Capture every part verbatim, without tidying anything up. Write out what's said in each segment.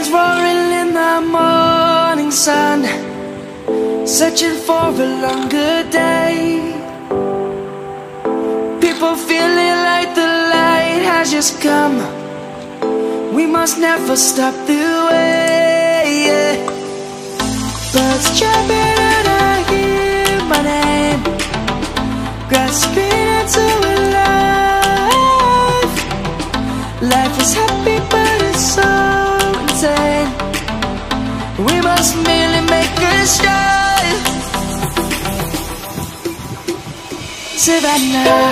lions roaring in the morning sun, searching for a longer day. People feeling like the light has just come. We must never stop the way. Birds chirping and I hear my name, grasping into a life. Life is happy but it's so insane. We must merely make a stride. Savannah,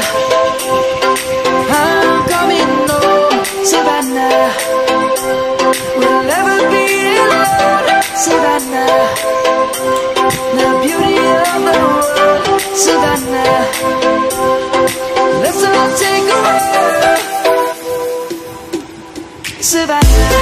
I'm coming home. Savannah, we'll never be alone. Savannah, the beauty of the world. Savannah, let's all take a walk. Savannah,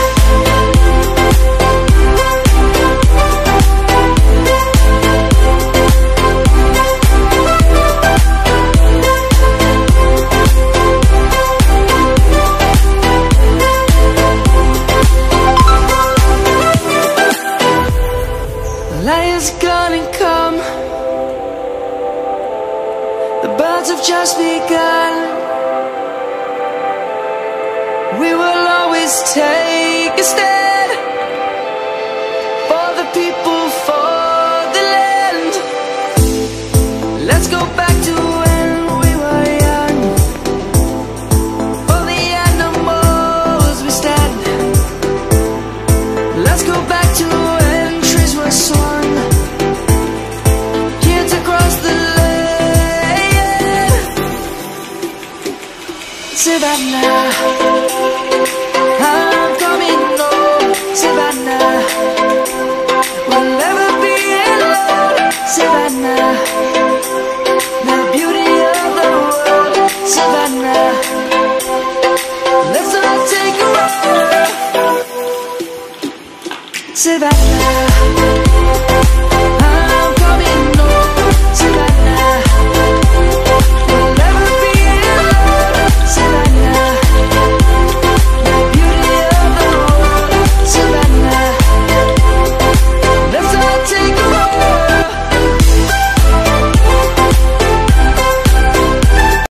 lion's gonna come. The birds have just begun. We will always take a stand for the people, for the land. Let's go back to when we were young. For the animals we stand. Let's go back to when trees were swung, kids across the land. Savannah, I'm coming home. Savannah, we'll never be alone. Savannah, the beauty of the world. Savannah, let's all take a walk. Savannah.